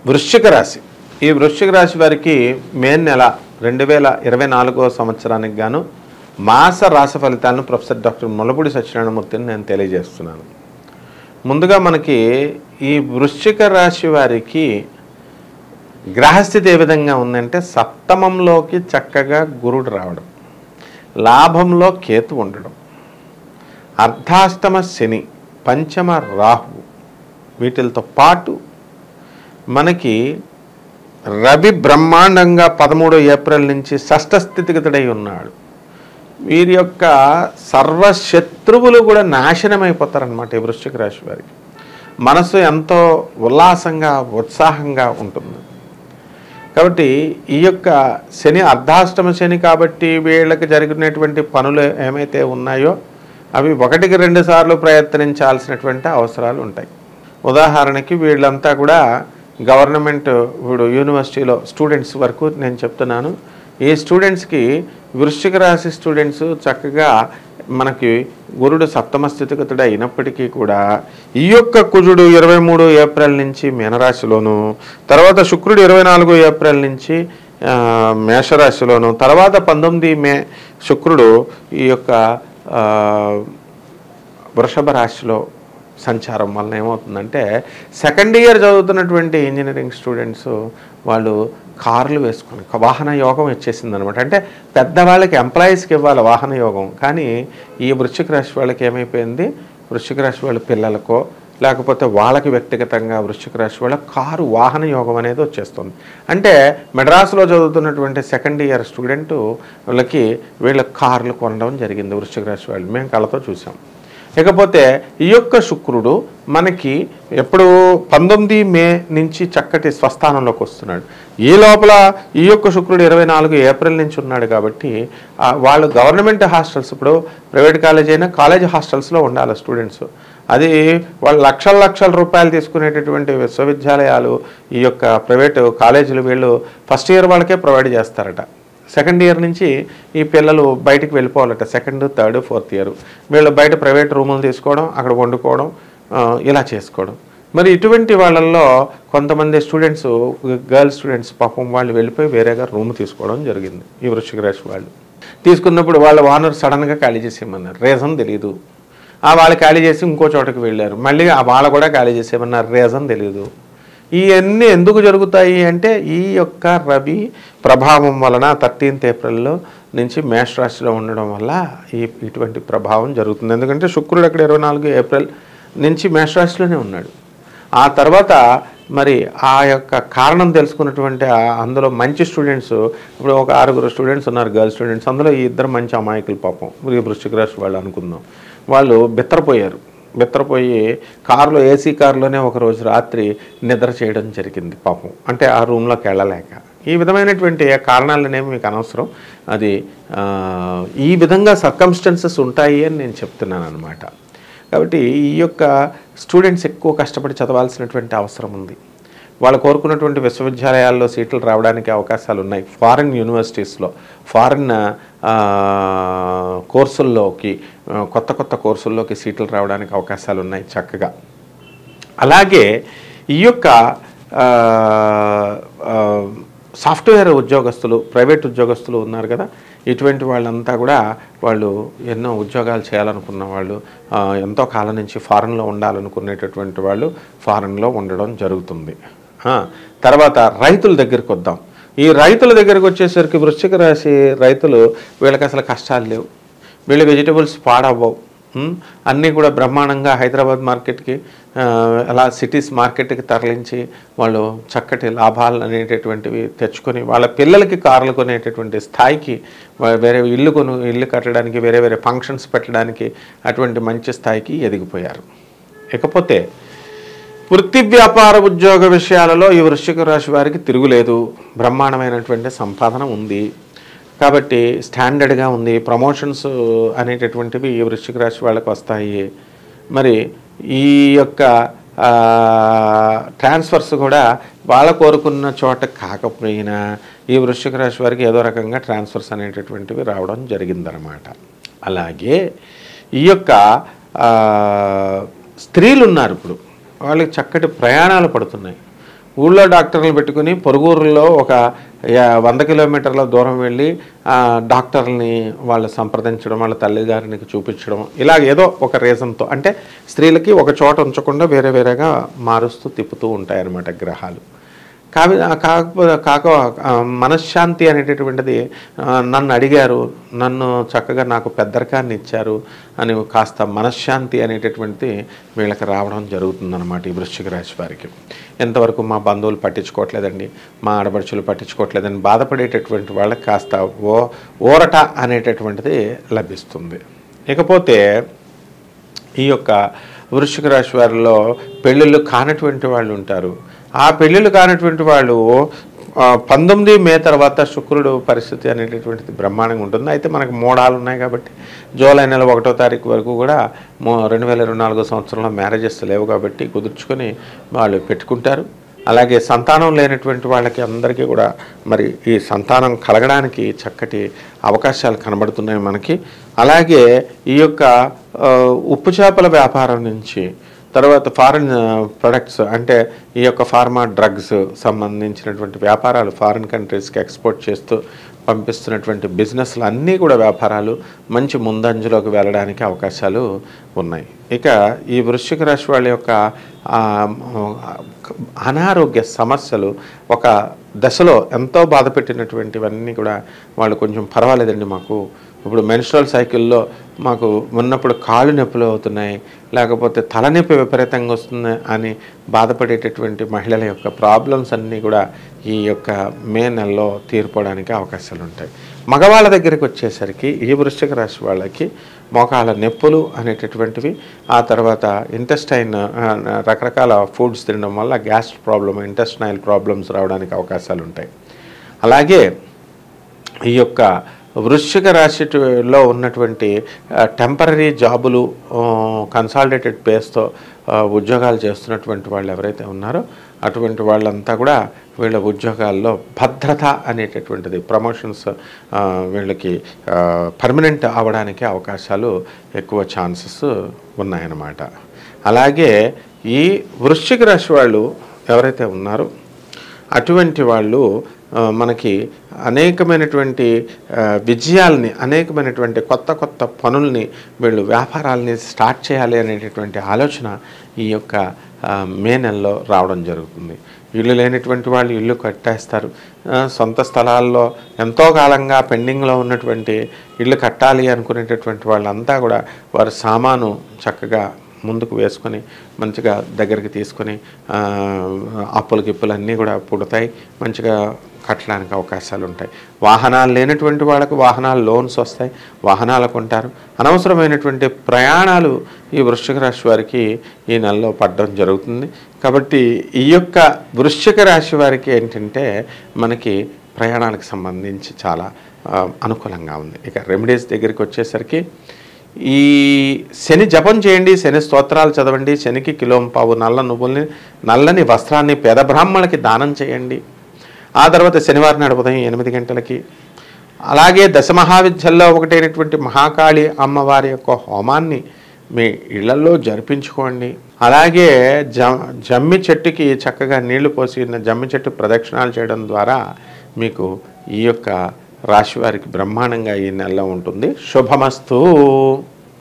వృశ్చిక రాశి. ఈ వృశ్చిక రాశి వారికి మే నెల 2024వ సంవత్సరానికి గాను మాస రాశి ఫలితాలను ప్రొఫెసర్ డాక్టర్ ముల్లపూడి సత్యనారాయణమూర్తిని నేను తెలియజేస్తున్నాను. ముందుగా మనకి ఈ వృశ్చిక రాశి వారికి గ్రహస్థితి ఏ విధంగా ఉందంటే, సప్తమంలోకి చక్కగా గురుడు రావడం, లాభంలో కేతు ఉండడం, అర్ధాష్టమ శని, పంచమ రాహు, వీటితో పాటు మనకి రవి బ్రహ్మాండంగా 13 ఏప్రిల్ నుంచి షష్ఠ స్థితిగతుడై ఉన్నాడు. వీరి యొక్క సర్వశత్రువులు కూడా నాశనమైపోతారనమాట. ఈ వృశ్చిక రాశి వారికి మనసు ఎంతో ఉల్లాసంగా ఉత్సాహంగా ఉంటుంది. కాబట్టి ఈ యొక్క శని అర్ధాష్టమ శని కాబట్టి వీళ్ళకి జరిగినటువంటి పనులు ఏమైతే ఉన్నాయో అవి 1-2 సార్లు ప్రయత్నించాల్సినటువంటి అవసరాలు ఉంటాయి. ఉదాహరణకి వీళ్ళంతా కూడా గవర్నమెంట్ ఇప్పుడు యూనివర్సిటీలో స్టూడెంట్స్ వరకు నేను చెప్తున్నాను. ఈ స్టూడెంట్స్కి వృశ్చిక రాశి స్టూడెంట్స్ చక్కగా మనకి గురుడు సప్తమ స్థితిగతుడు అయినప్పటికీ కూడా ఈ యొక్క కుజుడు 23 ఏప్రిల్ నుంచి మీనరాశిలోను, తర్వాత శుక్రుడు 24 ఏప్రిల్ నుంచి మేషరాశిలోను, తర్వాత 19 మే శుక్రుడు ఈ యొక్క వృషభ రాశిలో సంచారం వలన ఏమవుతుందంటే, సెకండ్ ఇయర్ చదువుతున్నటువంటి ఇంజనీరింగ్ స్టూడెంట్స్ వాళ్ళు కార్లు వేసుకొని వాహన యోగం వచ్చేసింది అనమాట. అంటే పెద్దవాళ్ళకి ఎంప్లాయీస్కి ఇవ్వాలి వాహన యోగం, కానీ ఈ వృశ్చిక రాశి వాళ్ళకి ఏమైపోయింది, వృశ్చిక రాశి వాళ్ళ పిల్లలకో లేకపోతే వాళ్ళకి వ్యక్తిగతంగా వృశ్చిక రాశి వాళ్ళ కారు వాహన యోగం అనేది వచ్చేస్తుంది. అంటే మెడ్రాస్లో చదువుతున్నటువంటి సెకండ్ ఇయర్ స్టూడెంట్ వాళ్ళకి వీళ్ళ కార్లు కొనడం జరిగింది వృశ్చిక రాశి వాళ్ళు, మేము కళ్ళతో చూసాం. ఇకపోతే ఈ యొక్క శుక్రుడు మనకి ఎప్పుడు 19 మే నుంచి చక్కటి స్వస్థానంలోకి వస్తున్నాడు. ఈ లోపల ఈ యొక్క శుక్రుడు 24 ఏప్రిల్ నుంచి ఉన్నాడు. కాబట్టి వాళ్ళు గవర్నమెంట్ హాస్టల్స్, ఇప్పుడు ప్రైవేట్ కాలేజ్ అయినా కాలేజ్ హాస్టల్స్లో ఉండాలి స్టూడెంట్స్. అది వాళ్ళు లక్షల రూపాయలు తీసుకునేటటువంటి విశ్వవిద్యాలయాలు ఈ యొక్క ప్రైవేటు కాలేజీలు వీళ్ళు ఫస్ట్ ఇయర్ వాళ్ళకే ప్రొవైడ్ చేస్తారట. సెకండ్ ఇయర్ నుంచి ఈ పిల్లలు బయటికి వెళ్ళిపోవాలట. సెకండ్, థర్డ్, ఫోర్త్ ఇయర్ వీళ్ళు బయట ప్రైవేట్ రూములు తీసుకోవడం, అక్కడ వండుకోవడం, ఇలా చేసుకోవడం. మరి ఇటువంటి వాళ్ళల్లో కొంతమంది స్టూడెంట్స్, గర్ల్ స్టూడెంట్స్ పాపం వాళ్ళు వెళ్ళిపోయి వేరేగా రూమ్ తీసుకోవడం జరిగింది. ఈ వృశ్చిక రాశి వాళ్ళు తీసుకున్నప్పుడు వాళ్ళ ఓనర్ సడన్గా ఖాళీ చేసేయమన్నారు, రీజన్ తెలియదు. వాళ్ళు ఖాళీ చేసి ఇంకో చోటకి వెళ్ళారు, మళ్ళీ వాళ్ళు కూడా ఖాళీ చేసేయమన్నారు, రీజన్ తెలియదు. ఇవన్నీ ఎందుకు జరుగుతాయి అంటే, ఈ యొక్క రవి ప్రభావం వలన 13th ఏప్రిల్లో నుంచి మేషరాశిలో ఉండడం వల్ల ఇటువంటి ప్రభావం జరుగుతుంది. ఎందుకంటే శుక్రుడు అక్కడ 24 ఏప్రిల్ నుంచి మేషరాశిలోనే ఉన్నాడు. ఆ తర్వాత మరి ఆ యొక్క కారణం తెలుసుకున్నటువంటి అందులో మంచి స్టూడెంట్స్, ఇప్పుడు ఒక 6 స్టూడెంట్స్ ఉన్నారు గర్ల్ స్టూడెంట్స్, అందులో ఈ 2 మంచి అమాయకులు పాపం వృశ్చిక రాశి వాళ్ళు అనుకుందాం. వాళ్ళు బిత్తరపోయి కారులో, ఏసీ కారులోనే ఒకరోజు రాత్రి నిద్ర చేయడం జరిగింది పాపం. అంటే ఆ రూమ్లోకి వెళ్ళలేక. ఈ విధమైనటువంటి కారణాలనేవి మీకు అనవసరం. అది ఈ విధంగా సర్కమ్స్టెన్సెస్ ఉంటాయి అని నేను చెప్తున్నాను అనమాట. కాబట్టి ఈ యొక్క స్టూడెంట్స్ ఎక్కువ కష్టపడి చదవాల్సినటువంటి అవసరం ఉంది. వాళ్ళు కోరుకున్నటువంటి విశ్వవిద్యాలయాల్లో సీట్లు రావడానికి అవకాశాలు ఉన్నాయి. ఫారిన్ యూనివర్సిటీస్లో, ఫారిన్ కోర్సుల్లోకి, కొత్త కోర్సుల్లోకి సీట్లు రావడానికి అవకాశాలు ఉన్నాయి చక్కగా. అలాగే ఈ యొక్క సాఫ్ట్వేర్ ఉద్యోగస్తులు, ప్రైవేట్ ఉద్యోగస్తులు ఉన్నారు కదా, ఇటువంటి వాళ్ళంతా కూడా వాళ్ళు ఎన్నో ఉద్యోగాలు చేయాలనుకున్న వాళ్ళు, ఎంతో కాలం నుంచి ఫారెన్లో ఉండాలనుకునేటటువంటి వాళ్ళు ఫారెన్లో ఉండడం జరుగుతుంది. తర్వాత రైతుల దగ్గరికి వద్దాం. ఈ రైతుల దగ్గరికి వచ్చేసరికి వృశ్చిక రాశి రైతులు, వీళ్ళకి అసలు కష్టాలు లేవు, వీళ్ళ వెజిటబుల్స్ పాడవ్వవు, అన్నీ కూడా బ్రహ్మాండంగా హైదరాబాద్ మార్కెట్కి, అలా సిటీస్ మార్కెట్కి తరలించి వాళ్ళు చక్కటి లాభాలు అనేటటువంటివి తెచ్చుకొని వాళ్ళ పిల్లలకి కార్లు కొనేటటువంటి స్థాయికి, వేరే ఇల్లు కట్టడానికి, వేరే ఫంక్షన్స్ పెట్టడానికి అటువంటి మంచి స్థాయికి ఎదిగిపోయారు. ఇకపోతే వృత్తి వ్యాపార ఉద్యోగ విషయాలలో ఈ వృశ్చిక రాశి వారికి తిరుగులేదు. బ్రహ్మాండమైనటువంటి సంపాదన ఉంది కాబట్టి స్టాండర్డ్గా ఉంది. ప్రమోషన్స్ అనేటటువంటివి ఈ వృశ్చిక రాశి వాళ్ళకి వస్తాయి. మరి ఈ యొక్క ట్రాన్స్ఫర్స్ కూడా వాళ్ళ కోరుకున్న చోట కాకపోయినా ఈ వృశ్చిక రాశి వారికి ఏదో రకంగా ట్రాన్స్ఫర్స్ అనేటటువంటివి రావడం జరిగిందనమాట. అలాగే ఈ యొక్క స్త్రీలు ఉన్నారు, ఇప్పుడు వాళ్ళకి చక్కటి ప్రయాణాలు పడుతున్నాయి. ఊళ్ళో డాక్టర్లు పెట్టుకుని పొరుగురులో ఒక 100 కిలోమీటర్ల దూరం వెళ్ళి డాక్టర్ని వాళ్ళు సంప్రదించడం, వాళ్ళ తల్లిగారికి చూపించడం, ఇలా ఏదో ఒక రీజన్తో, అంటే స్త్రీలకి ఒక చోట ఉంచకుండా వేరే వేరేగా మారుస్తూ తిప్పుతూ ఉంటాయన్నమాట గ్రహాలు. కాక మనశ్శాంతి అనేటటువంటిది నన్ను అడిగారు, నన్ను చక్కగా నాకు పెద్దరికాన్ని ఇచ్చారు అని కాస్త మనశ్శాంతి అనేటటువంటిది వీళ్ళకి రావడం జరుగుతుందన్నమాట ఈ వృశ్చిక రాశి వారికి. ఎంతవరకు మా బంధువులు పట్టించుకోవట్లేదండి, మా ఆడపడుచులు పట్టించుకోవట్లేదని బాధపడేటటువంటి వాళ్ళకి కాస్త ఊరట అనేటటువంటిది లభిస్తుంది. ఇకపోతే ఈ యొక్క వృశ్చిక రాశి వారిలో పెళ్ళిళ్ళు కానటువంటి వాళ్ళు ఉంటారు. ఆ పెళ్ళిళ్ళు కానటువంటి వాళ్ళు 19 మే తర్వాత శుక్రుడు పరిస్థితి అనేటటువంటిది బ్రహ్మాండంగా ఉంటుంది. అయితే మనకు మోడాలు ఉన్నాయి కాబట్టి జూలై నెల 1వ తారీఖు వరకు కూడా 2024 సంవత్సరంలో మ్యారేజెస్ లేవు కాబట్టి కుదుర్చుకొని వాళ్ళు పెట్టుకుంటారు. అలాగే సంతానం లేనటువంటి వాళ్ళకి అందరికీ కూడా మరి ఈ సంతానం కలగడానికి చక్కటి అవకాశాలు కనబడుతున్నాయి మనకి. అలాగే ఈ యొక్క ఉప్పు చేపల వ్యాపారం నుంచి, తర్వాత ఫారిన్ ప్రొడక్ట్స్ అంటే ఈ యొక్క ఫార్మా డ్రగ్స్ సంబంధించినటువంటి వ్యాపారాలు ఫారిన్ కంట్రీస్కి ఎక్స్పోర్ట్ చేస్తూ పంపిస్తున్నటువంటి బిజినెస్లు అన్నీ కూడా వ్యాపారాలు మంచి ముందంజలోకి వెళ్ళడానికి అవకాశాలు ఉన్నాయి. ఇక ఈ వృశ్చిక రాశి వాళ్ళ యొక్క అనారోగ్య సమస్యలు ఒక దశలో ఎంతో బాధ పెట్టినటువంటివన్నీ కూడా వాళ్ళు కొంచెం పర్వాలేదండి, మాకు ఇప్పుడు మెన్స్ట్రల్ సైకిల్లో మాకు ఉన్నప్పుడు కాళ్ళు నొప్పులు అవుతున్నాయి, లేకపోతే తలనొప్పి విపరీతంగా వస్తుంది అని బాధపడేటటువంటి మహిళల యొక్క ప్రాబ్లమ్స్ అన్నీ కూడా ఈ యొక్క మే నెలలో తీరిపోవడానికి అవకాశాలు ఉంటాయి. మగవాళ్ళ దగ్గరికి వచ్చేసరికి ఈ వృశ్చిక రాశి వాళ్ళకి మోకాళ్ళ నొప్పులు అనేటటువంటివి, ఆ తర్వాత ఇంటెస్టైన్ రకరకాల ఫుడ్స్ తినడం వల్ల గ్యాస్ ప్రాబ్లమ్, ఇంటెస్టైనల్ ప్రాబ్లమ్స్ రావడానికి అవకాశాలు ఉంటాయి. అలాగే ఈ యొక్క వృశ్చిక రాశిలో ఉన్నటువంటి టెంపరరీ జాబులు, కన్సాలిడేటెడ్ పేస్తో ఉద్యోగాలు చేస్తున్నటువంటి వాళ్ళు ఎవరైతే ఉన్నారో అటువంటి వాళ్ళంతా కూడా వీళ్ళ ఉద్యోగాల్లో భద్రత అనేటటువంటిది, ప్రమోషన్స్ వీళ్ళకి పర్మనెంట్ అవ్వడానికి అవకాశాలు ఎక్కువ ఛాన్సెస్ ఉన్నాయన్నమాట. అలాగే ఈ వృశ్చిక రాశి వాళ్ళు ఎవరైతే ఉన్నారో అటువంటి వాళ్ళు మనకి అనేకమైనటువంటి విజయాల్ని, అనేకమైనటువంటి కొత్త కొత్త పనుల్ని, వీళ్ళు వ్యాపారాలని స్టార్ట్ చేయాలి అనేటటువంటి ఆలోచన ఈ యొక్క మే నెలలో రావడం జరుగుతుంది. ఇల్లు లేనటువంటి వాళ్ళు ఇల్లు కట్టేస్తారు. సొంత స్థలాల్లో ఎంతో కాలంగా పెండింగ్లో ఉన్నటువంటి ఇల్లు కట్టాలి అనుకునేటటువంటి వాళ్ళంతా కూడా వారి సామాను చక్కగా ముందుకు వేసుకొని మంచిగా దగ్గరికి తీసుకొని అప్పులు గిప్పులన్నీ కూడా పుడతాయి, మంచిగా కట్టడానికి అవకాశాలు ఉంటాయి. వాహనాలు లేనటువంటి వాళ్ళకు వాహనాలు లోన్స్ వస్తాయి, వాహనాలు కొంటారు. అనవసరమైనటువంటి ప్రయాణాలు ఈ వృశ్చిక రాశి వారికి ఈ నెలలో పడడం జరుగుతుంది. కాబట్టి ఈ యొక్క వృశ్చిక రాశి వారికి ఏంటంటే మనకి ప్రయాణాలకు సంబంధించి చాలా అనుకూలంగా ఉంది. ఇక రెమెడీస్ దగ్గరికి వచ్చేసరికి ఈ శని జపం చేయండి, శని స్తోత్రాలు చదవండి, శనికి కిలోంపావు నల్ల నువ్వుల్ని, నల్లని వస్త్రాన్ని పేద బ్రాహ్మణులకి దానం చేయండి. ఆ తర్వాత శనివారం నాడు ఉదయం 8 గంటలకి అలాగే దశమహావిద్యల్లో ఒకటైనటువంటి మహాకాళి అమ్మవారి యొక్క హోమాన్ని మీ ఇళ్లలో జరిపించుకోండి. అలాగే జమ్మి చెట్టుకి చక్కగా నీళ్లు పోసి జమ్మి చెట్టు ప్రదక్షిణాలు చేయడం ద్వారా మీకు ఈ యొక్క రాశి వారికి బ్రహ్మాండంగా ఈ నెలలో ఉంటుంది. శుభమస్తు.